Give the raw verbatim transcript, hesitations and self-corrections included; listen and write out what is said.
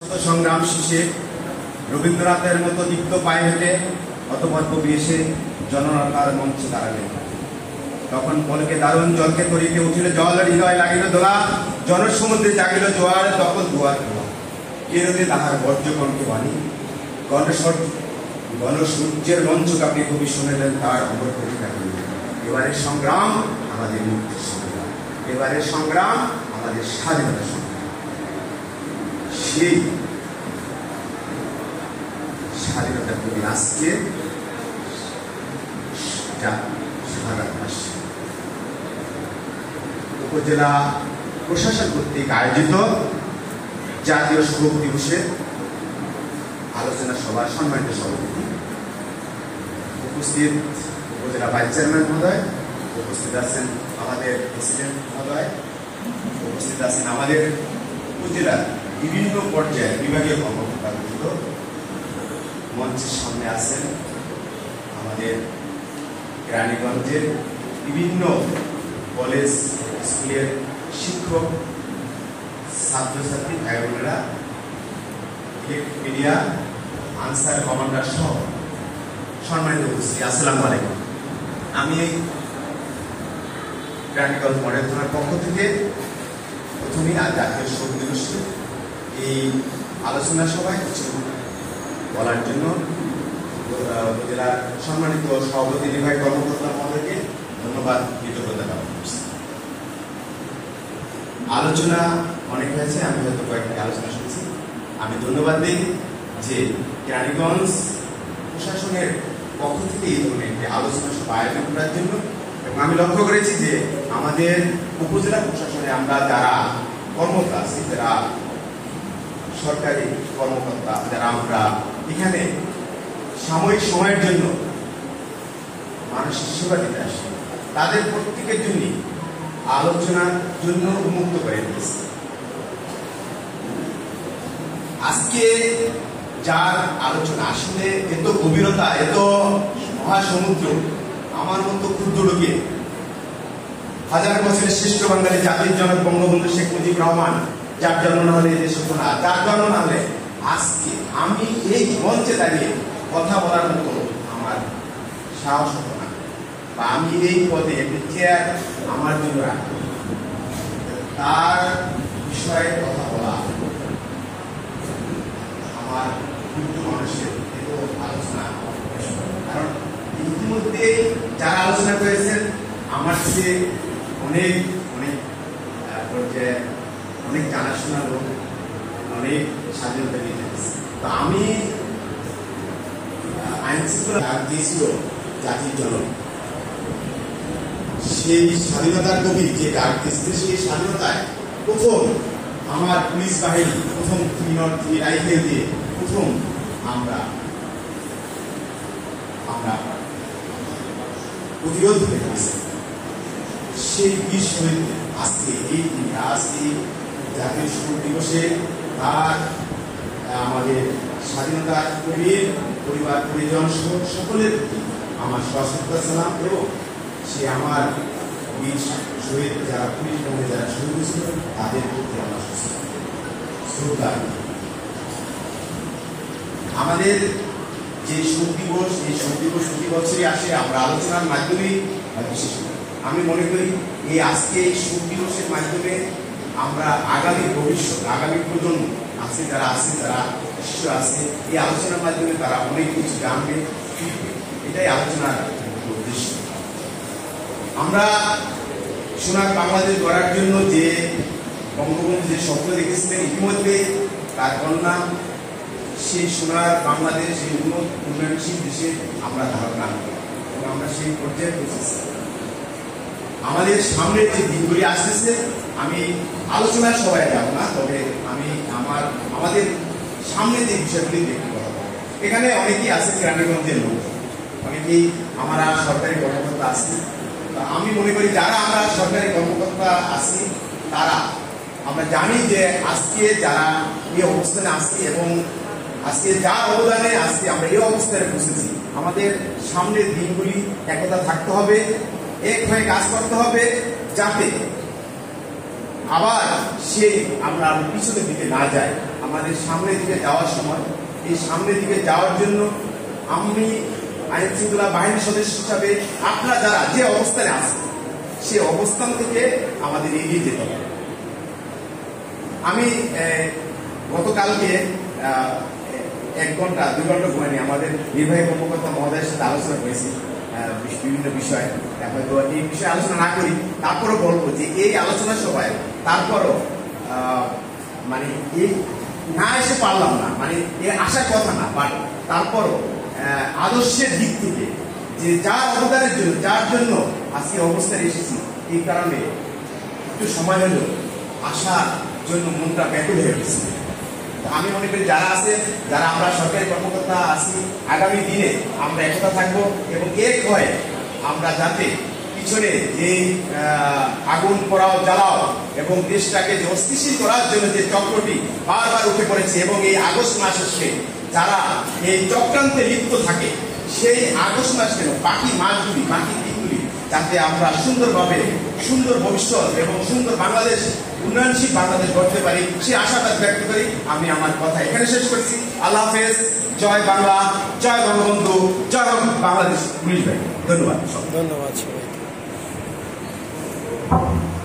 সংগ্রাম শেষে রবীন্দ্রনাথের মতো দীপ্ত পায়ে হেঁটে অতপর কবি এসে জনতার মঞ্চে দাঁড়ালেন। তখন পলকে দারুণ জলকে তরিতে উঠিল জল, হৃদয় লাগিল দোলা, জনসমুদ্রে জাগিল জোয়ার, তখন দুয়ার খোলা। কেরোতে তাহার বর্জ্য কণ্ঠে বাণী, গণস্বর গণসূর্যের মঞ্চ কাঁপিয়ে কবি শুনেলেন তার অমর কবিতা। এবারের সংগ্রাম আমাদের মুক্তির সংগ্রাম, এবারের সংগ্রাম আমাদের স্বাধীনতা সংগ্রাম। সেই স্বাধীনতা কবি আজকে উপজেলা প্রশাসন কর্তৃক আয়োজিত জাতীয় শোক দিবসে আলোচনা সভার সম্মানিত সভাপতি উপস্থিত উপজেলা ভাইস চেয়ারম্যান মহোদয়, উপস্থিত আছেন আমাদের প্রেসিডেন্ট মহোদয়, উপস্থিত আছেন আমাদের উপজেলার বিভিন্ন পর্যায়ে বিভাগীয় কর্মকর্তাবৃন্দ, মঞ্চের সামনে আছেন আমাদের রানীগঞ্জের বিভিন্ন কলেজ স্কুলের শিক্ষক, ছাত্রছাত্রী ভাই বোনেরা, ইলেকট্রিক মিডিয়া, আনসার কমান্ডার সহ সম্মানিত উপস্থিতি, আসসালামু আলাইকুম। আমি রানীগঞ্জ মডেল থানার পক্ষ থেকে প্রথমেই আজ জাতীয় শোক দিবসে এই আলোচনা সভায় কিছু বলার জন্য উপজেলার সম্মানিত সভাপতি নির্বাহী কর্মকর্তা মহোদয়কে ধন্যবাদ, কৃতজ্ঞতা জ্ঞাপন করছি। আলোচনা অনেক হয়েছে, আমি হয়তো কয়েকটি আলোচনা শুনছি। আমি ধন্যবাদ দিই যে রানীগঞ্জ প্রশাসনের পক্ষ থেকে এই ধরনের একটি আলোচনা সভা আয়োজন করার জন্য, এবং আমি লক্ষ্য করেছি যে আমাদের উপজেলা প্রশাসনে আমরা যারা কর্মকর্তা আছি, যারা সরকারি কর্মকর্তা, যারা আমরা এখানে সাময়িক সময়ের জন্য মানুষের সেবা দিতে আসি, তাদের প্রত্যেকের জন্য আলোচনার জন্য উন্মুক্ত করে দিয়েছে। আজকে যার আলোচনা আসলে এত গভীরতা, এত মহাসমুদ্র, আমার মতো ক্ষুদ্র লোকে হাজার বছরের শ্রেষ্ঠ বাঙালি জাতির জনক বঙ্গবন্ধু শেখ মুজিবুর রহমান, যার জন্ম না হলে দেশ হতো না, যার জন্ম না হলে আজকে আমি এই মঞ্চে দাঁড়িয়ে কথা বলার মতো আমার সাহস হতো না, বা আমি এই পদে একটি চেয়ার আমার জন্য রাখবো, তার বিষয়ে কথা বলা আমার ক্ষুদ্র মানুষের এত আলোচনা। কারণ ইতিমধ্যে যারা আলোচনা করেছেন আমার চেয়ে অনেক অনেক পর্যায়ে অনেক জানাশোনা লোক, অনেক স্বাধীনতা নিয়ে যাচ্ছে। তো আমি আইন শৃঙ্খলা ডাক দিয়েছিল জাতির জনক, সেই স্বাধীনতার কবি যে ডাক দিয়েছিল, সেই স্বাধীনতায় প্রথম আমার পুলিশ বাহিনী প্রথম রাইফেল দিয়ে প্রথম আমরা আমরা প্রতিরোধ করে গেছি। সেই বিষয় আজকে এই দিনে, আজকে জাতীয় শোক দিবসে তার আমাদের স্বাধীনতা কবির পরিবার পরিজন সকলের প্রতি আমার সশ্রদ্ধা সালাম, এবং সে আমার বীর শহীদ যারা পুলিশ বাহিনী যারা শহীদ ছিল তাদের প্রতি আমার শ্রদ্ধা। আমাদের যে শোক দিবস, এই শোক দিবস প্রতি বছরই আসে, আমরা আলোচনার মাধ্যমেই বিশেষ করি। আমি মনে করি এই আজকে এই শোক দিবসের মাধ্যমে আমরা আগামী ভবিষ্যৎ, আগামী প্রজন্ম আছে যারা আছে, যারা শিশু আছে, এই আলোচনার মাধ্যমে তারা অনেক কিছু জানবে, শিখবে। এটাই আলোচনার উদ্দেশ্য। আমরা সোনার বাংলাদেশ গড়ার জন্য যে বঙ্গবন্ধু যে স্বপ্ন দেখেছিলেন, ইতিমধ্যে তার কন্যা সেই সোনার বাংলাদেশ, সেই উন্নত উন্নয়নশীল দেশে আমরা ধারণা করি, এবং আমরা সেই পর্যায়ে পৌঁছেছি। আমাদের সামনে যে দিনগুলি আসতেছে, আমি আলোচনার সবাই যাব না, তবে আমি আমার আমাদের সামনে যে বিষয়গুলি দেখতে পাবো, এখানে অনেকেই আছে রানীগঞ্জের লোক, অনেকেই আমরা সরকারি কর্মকর্তা আছি। আমি মনে করি যারা আমরা সরকারি কর্মকর্তা আছি তারা আমরা জানি যে আজকে যারা এই অবস্থানে আসছি এবং আজকে যার অবদানে আজকে আমরা এই অবস্থানে পৌঁছেছি, আমাদের সামনের দিনগুলি একতা থাকতে হবে, এক হয়ে কাজ করতে হবে, যাতে আবার সেই আমরা পিছনের দিকে না যাই। আমাদের সামনের দিকে যাওয়ার সময় এই সামনের দিকে যাওয়ার জন্য আমি আইন শৃঙ্খলা বাহিনীর সদস্য হিসাবে আপনারা যারা যে অবস্থানে আছেন সে অবস্থান থেকে আমাদের এগিয়ে যেতে হবে। আমি গতকালকে এক ঘন্টা দুই ঘন্টা ঘুমাইনি, আমাদের নির্বাহী কর্মকর্তা মহোদয়ের সাথে আলোচনা করেছি বিভিন্ন বিষয়। হয়তো এই বিষয়ে আলোচনা না করি, তারপরও বলবো যে এই আলোচনা সভায় তারপরও মানে এই না এসে পারলাম না, মানে এ আসার কথা না, বাট তারপরও আদর্শের দিক থেকে যে যার অবদানের জন্য যার জন্য আজকে অবস্থায় এসেছি, এই কারণে একটু সময় হলেও আসার জন্য মনটা ব্যাকুল হয়ে গেছে। আমি মনে করি যারা আছে, যারা আমরা সরকারি কর্মকর্তা আছি, আগামী দিনে আমরা একতা থাকবো এবং এক হয়ে আমরা যাতে পিছনে যে আগুন পোড়াও জ্বালাও এবং দেশটাকে যে অস্থিতিশীল করার জন্য যে চক্রটি বারবার উঠে পড়েছে এবং এই আগস্ট মাস আসলে যারা এই চক্রান্তে লিপ্ত থাকে, সেই আগস্ট মাস কেন বাকি মাসগুলি বাকি দিকগুলি যাতে আমরা সুন্দরভাবে সুন্দর ভবিষ্যৎ এবং সুন্দর বাংলাদেশ, উন্নয়নশীল বাংলাদেশ গড়তে পারি, সে আশাবাদ ব্যক্ত করি আমি আমার কথা এখানে শেষ করছি। আল্লাহ হাফেজ। জয় বাংলা, জয় বঙ্গবন্ধু, জয় হোক বাংলাদেশ পুলিশ বাহিনী। ধন্যবাদ। ধন্যবাদ সবাইকে।